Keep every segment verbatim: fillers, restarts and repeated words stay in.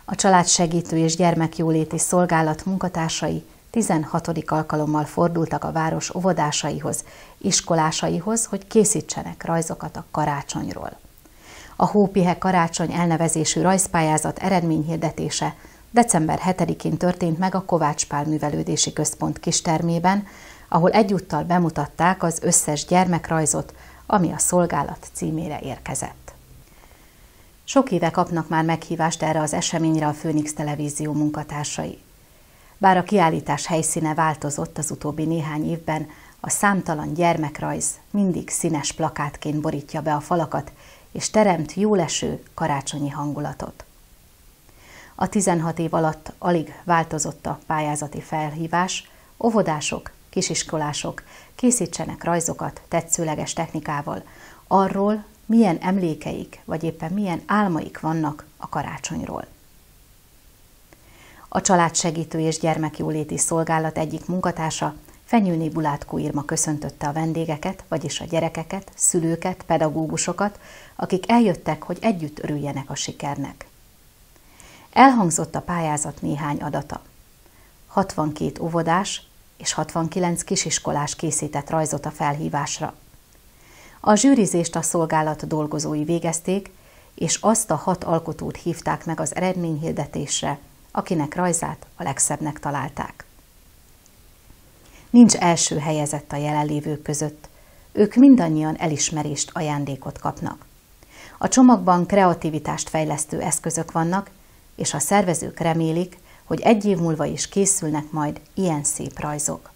A Családsegítő és Gyermekjóléti Szolgálat munkatársai tizenhatodik alkalommal fordultak a város óvodásaihoz, iskolásaihoz, hogy készítsenek rajzokat a karácsonyról. A Hópihe Karácsony elnevezésű rajzpályázat eredményhirdetése december hetedikén történt meg a Kovács Pál Művelődési Központ kistermében, ahol egyúttal bemutatták az összes gyermekrajzot, ami a szolgálat címére érkezett. Sok éve kapnak már meghívást erre az eseményre a Főnix Televízió munkatársai. Bár a kiállítás helyszíne változott az utóbbi néhány évben, a számtalan gyermekrajz mindig színes plakátként borítja be a falakat, és teremt jóleső karácsonyi hangulatot. A tizenhat év alatt alig változott a pályázati felhívás, óvodások, kisiskolások készítsenek rajzokat tetszőleges technikával arról, milyen emlékeik, vagy éppen milyen álmaik vannak a karácsonyról. A Családsegítő és Gyermekjóléti Szolgálat egyik munkatársa, Fenyőné Bulátkó Irma köszöntötte a vendégeket, vagyis a gyerekeket, szülőket, pedagógusokat, akik eljöttek, hogy együtt örüljenek a sikernek. Elhangzott a pályázat néhány adata. hatvankét óvodás és hatvankilenc kisiskolás készített rajzot a felhívásra. A zsűrizést a szolgálat dolgozói végezték, és azt a hat alkotót hívták meg az eredményhirdetésre, akinek rajzát a legszebbnek találták. Nincs első helyezett a jelenlévők között, ők mindannyian elismerést, ajándékot kapnak. A csomagban kreativitást fejlesztő eszközök vannak, és a szervezők remélik, hogy egy év múlva is készülnek majd ilyen szép rajzok.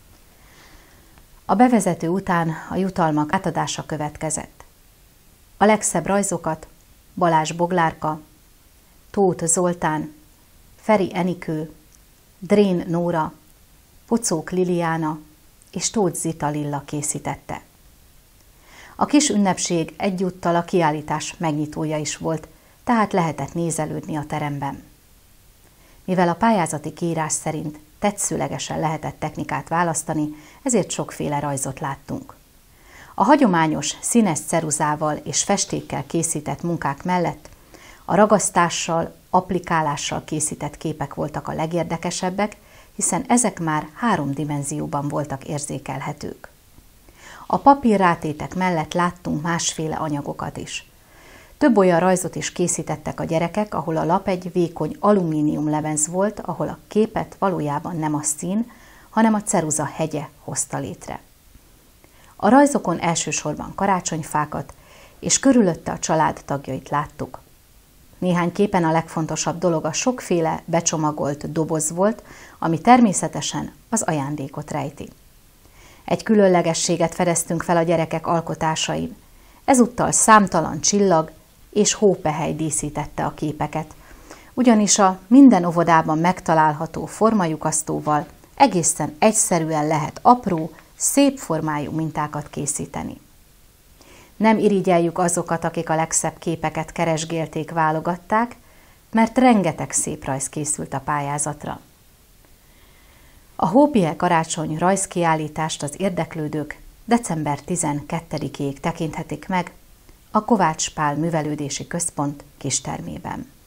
A bevezető után a jutalmak átadása következett. A legszebb rajzokat Balázs Boglárka, Tóth Zoltán, Feri Enikő, Drén Nóra, Pocók Liliána és Tóth Zita Lilla készítette. A kis ünnepség egyúttal a kiállítás megnyitója is volt, tehát lehetett nézelődni a teremben. Mivel a pályázati kiírás szerint tetszőlegesen lehetett technikát választani, ezért sokféle rajzot láttunk. A hagyományos színes ceruzával és festékkel készített munkák mellett a ragasztással, applikálással készített képek voltak a legérdekesebbek, hiszen ezek már három dimenzióban voltak érzékelhetők. A papírrátétek mellett láttunk másféle anyagokat is. Több olyan rajzot is készítettek a gyerekek, ahol a lap egy vékony alumínium lemez volt, ahol a képet valójában nem a szín, hanem a ceruza hegye hozta létre. A rajzokon elsősorban karácsonyfákat és körülötte a család tagjait láttuk. Néhány képen a legfontosabb dolog a sokféle becsomagolt doboz volt, ami természetesen az ajándékot rejti. Egy különlegességet fedeztünk fel a gyerekek alkotásain. Ezúttal számtalan csillag és hópehely díszítette a képeket, ugyanis a minden óvodában megtalálható formalyukasztóval egészen egyszerűen lehet apró, szép formájú mintákat készíteni. Nem irigyeljük azokat, akik a legszebb képeket keresgélték, válogatták, mert rengeteg szép rajz készült a pályázatra. A Hópihe Karácsony rajzkiállítást az érdeklődők december tizenkettedikéig tekinthetik meg a Kovács Pál Művelődési Központ kistermében.